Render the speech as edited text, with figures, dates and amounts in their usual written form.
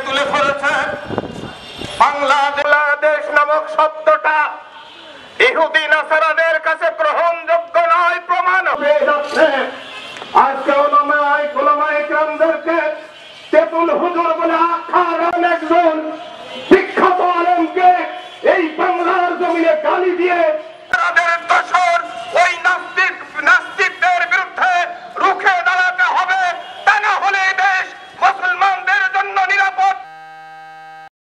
তুলে ধরেছেন। বাংলাদেশ নামক শব্দটা ইহুদি নাসারাদের কাছে গ্রহণযোগ্য নয়, প্রমাণ হয়ে যাচ্ছে। আজকে